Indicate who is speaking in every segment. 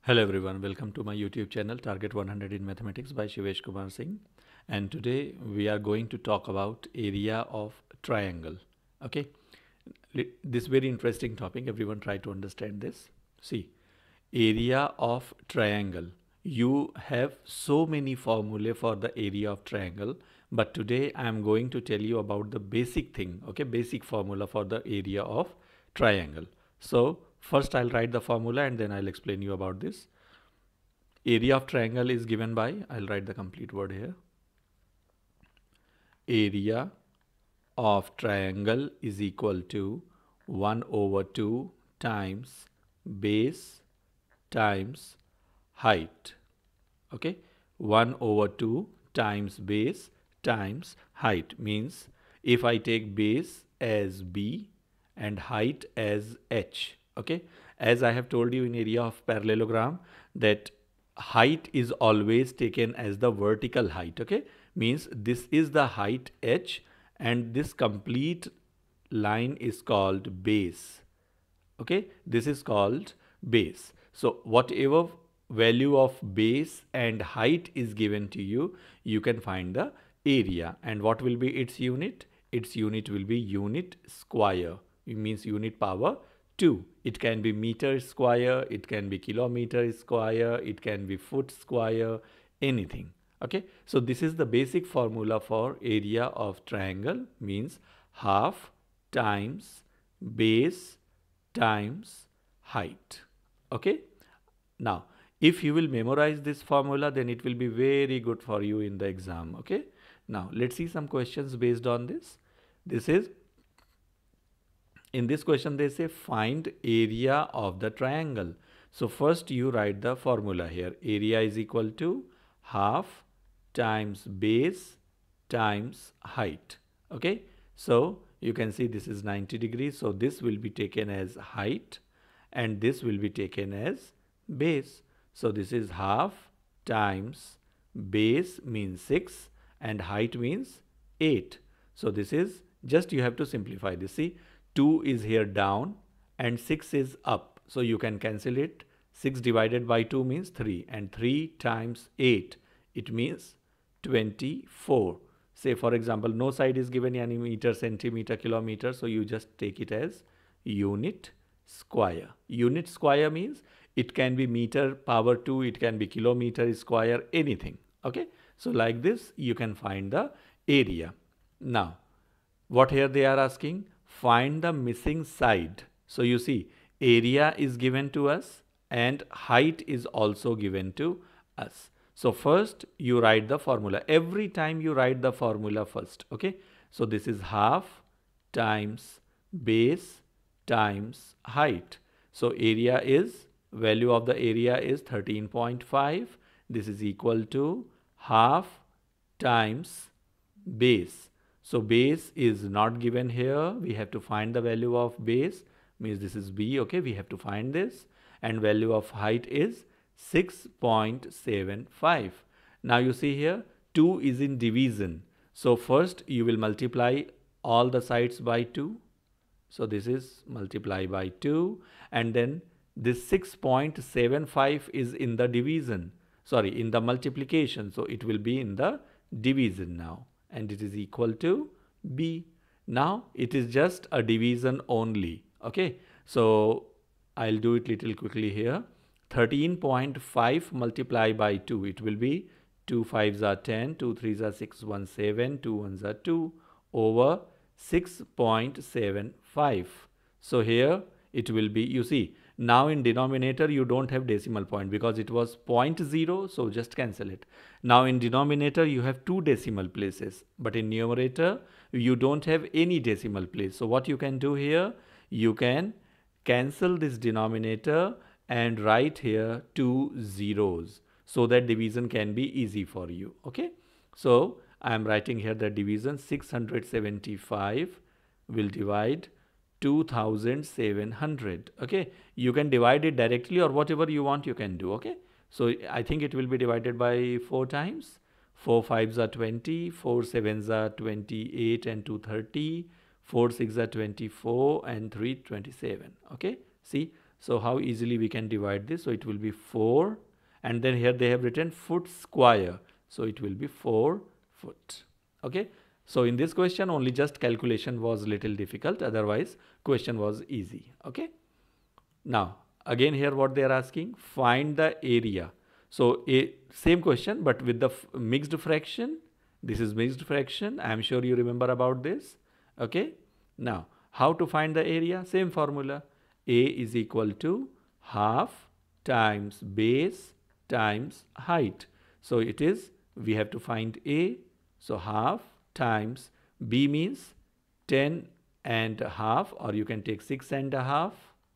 Speaker 1: Hello everyone, welcome to my YouTube channel Target 100 in Mathematics by Shivesh Kumar Singh. And today we are going to talk about area of triangle. Okay, this very interesting topic, everyone try to understand this. See, area of triangle. You have so many formulae for the area of triangle, but today I am going to tell you about the basic thing, okay, basic formula for the area of triangle. So first I'll write the formula and then I'll explain you about this. Area of triangle is given by, I'll write the complete word here. Area of triangle is equal to 1 over 2 times base times height. Okay, 1 over 2 times base times height means if I take base as b and height as h. Okay, as I have told you in area of parallelogram that height is always taken as the vertical height. Okay, means this is the height h and this complete line is called base. Okay, this is called base. So whatever value of base and height is given to you, you can find the area. And what will be its unit? Its unit will be unit square. It means unit power 2. It can be meter square, it can be kilometer square, it can be foot square, anything. Okay, so this is the basic formula for area of triangle, means half times base times height. Okay, now if you will memorize this formula, then it will be very good for you in the exam. Okay, now let's see some questions based on this. This is, in this question they say find area of the triangle. So first you write the formula here. Area is equal to half times base times height. Okay, so you can see this is 90 degrees. So this will be taken as height and this will be taken as base. So this is half times base means 6 and height means 8. So this is just, you have to simplify this. See, 2 is here down and 6 is up. So you can cancel it. 6 divided by 2 means 3 and 3 times 8, it means 24. Say for example, no side is given any meter, centimeter, kilometer. So you just take it as unit square. Unit square means it can be meter power 2, it can be kilometer square, anything. Okay, so like this you can find the area. Now what here they are asking, find the missing side. So you see, area is given to us and height is also given to us. So first you write the formula. Every time you write the formula first. Okay, so this is half times base times height. So area is, value of the area is 13.5. This is equal to half times base. So base is not given here. We have to find the value of base, means this is b. Okay, we have to find this, and value of height is 6.75. Now you see here 2 is in division. So first you will multiply all the sides by 2. So this is multiply by 2 and then this 6.75 is in the division. Sorry, in the multiplication. So it will be in the division now. And it is equal to b. Now it is just a division only. Okay, so I'll do it little quickly here. 13.5 multiply by 2, it will be 2 5s are 10, 2 3s are 6, 1 7, 2 1s are 2 over 6.75. So here it will be, you see, now in denominator you don't have decimal point because it was 0.0, so just cancel it. Now in denominator you have 2 decimal places, but in numerator you don't have any decimal place. So what you can do here, you can cancel this denominator and write here 2 zeros so that division can be easy for you. Okay, so I am writing here the division. 675 will divide 2700. Okay, you can divide it directly or whatever you want you can do. Okay, so I think it will be divided by 4 times. 4 5s are 20, 4 7s are 28 and 2 30, 4 6 are 24 and 3 27. Okay, see, So how easily we can divide this? So it will be 4, and then here they have written foot square. So it will be 4 foot. Okay. So in this question only just calculation was little difficult. Otherwise question was easy. Okay. Now again here what they are asking, find the area. So a same question but with the mixed fraction. This is mixed fraction. I am sure you remember about this. Okay. Now how to find the area? Same formula. A is equal to half times base times height. So it is, we have to find A. So half times B means 10 and a half, or you can take 6 and a half,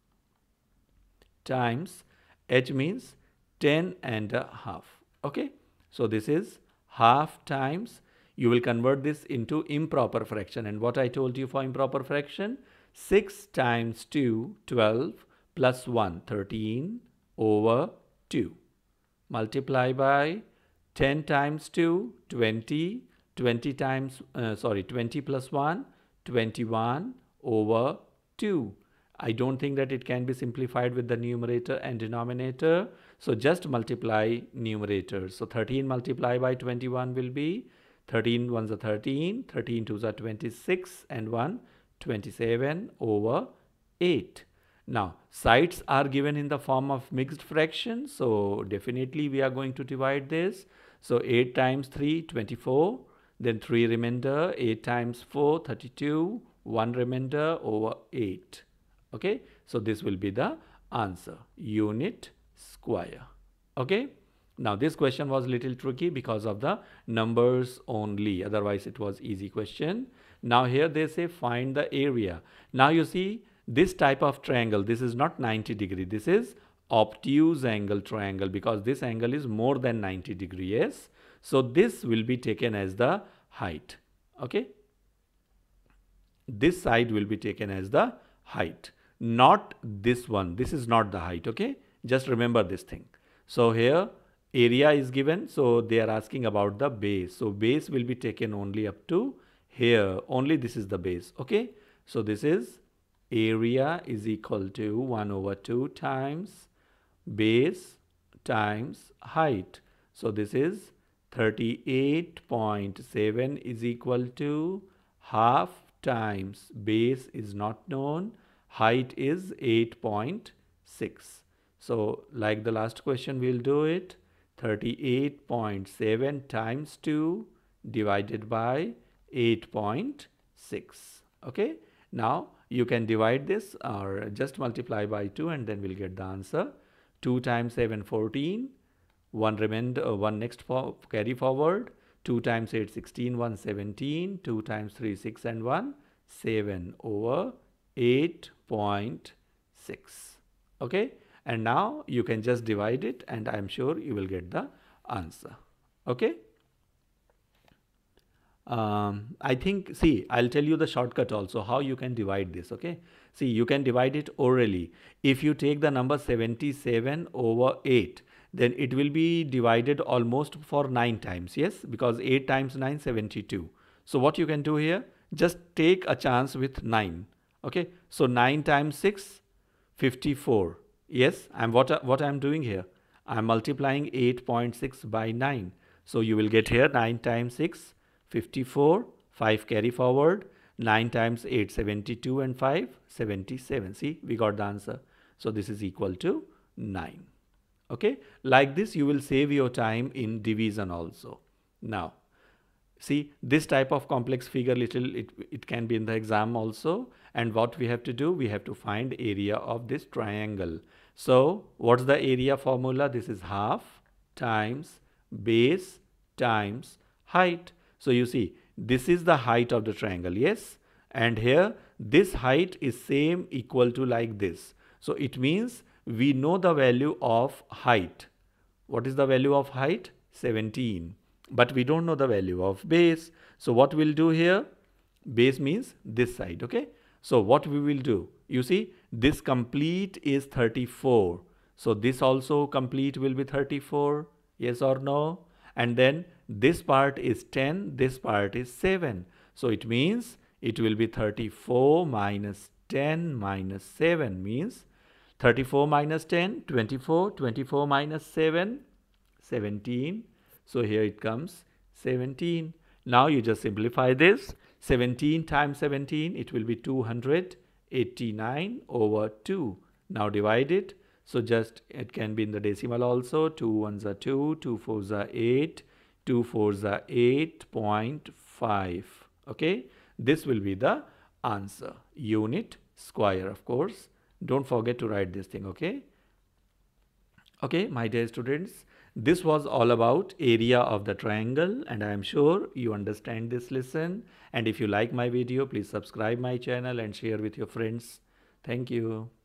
Speaker 1: times H means 10 and a half. Okay. So this is half times, you will convert this into improper fraction. And what I told you for improper fraction, 6 times 2, 12, plus 1, 13 over 2. Multiply by 10 times 2, 20, 20 times, 20 plus 1, 21 over 2. I don't think that it can be simplified with the numerator and denominator. So just multiply numerators. So 13 multiplied by 21 will be 13 ones are 13, 13 twos are 26, and 1 27 over 8. Now sides are given in the form of mixed fractions. So definitely we are going to divide this. So 8 times 3, 24. Then 3 remainder, 8 times 4, 32, 1 remainder over 8. Okay, so this will be the answer, unit square. Okay, now this question was little tricky because of the numbers only, otherwise it was easy question. Now here they say find the area. Now you see this type of triangle, this is not 90 degree, this is obtuse angle triangle, because this angle is more than 90 degree. Yes, so this will be taken as the height. Okay, this side will be taken as the height, not this one. This is not the height. Okay, just remember this thing. So here area is given, so they are asking about the base. So base will be taken only up to here, only this is the base. Okay, so this is area is equal to 1 over 2 times base times height. So this is 38.7 is equal to half times base is not known, height is 8.6. So like the last question we'll do it, 38.7 times 2 divided by 8.6. Okay, now you can divide this or just multiply by 2 and then we'll get the answer. 2 times 7, 14. 1 remainder, 1 next carry forward. 2 times 8, 16, 1, 17. 2 times 3, 6 and 1, 7 over 8.6. Okay, and now you can just divide it and I'm sure you will get the answer. Okay. I think, see, I'll tell you the shortcut also how you can divide this. Okay, see, you can divide it orally. If you take the number 77 over 8, then it will be divided almost for 9 times. Yes, because 8 times 9, 72. So what you can do here, just take a chance with 9. Okay, so 9 times 6, 54. Yes, what I'm doing here, I'm multiplying 8.6 by 9. So you will get here 9 times 6, 54, 5 carry forward, 9 times 8, 72 and 5, 77. See, we got the answer. So this is equal to 9. Okay, like this you will save your time in division also. Now, see, this type of complex figure it can be in the exam also. And what we have to do, we have to find area of this triangle. So what's the area formula? This is half times base times height. So you see, this is the height of the triangle. Yes, and here this height is same equal to like this. So it means we know the value of height. What is the value of height? 17. But we don't know the value of base. So what we'll do here, base means this side. Okay, so what we will do, you see, this complete is 34. So this also complete will be 34. Yes or no? And then this part is 10, this part is 7. So it means it will be 34 minus 10 minus 7 means 34 minus 10, 24. 24 minus 7, 17. So here it comes 17. Now you just simplify this. 17 times 17, it will be 289 over 2. Now divide it. So just it can be in the decimal also. 2 ones are 2, 2 fours are 8, 2 fours are 8.5. Okay, this will be the answer. Unit square, of course. Don't forget to write this thing. Okay, my dear students, this was all about area of the triangle, and I am sure you understand this lesson. And if you like my video, please subscribe my channel and share with your friends. Thank you.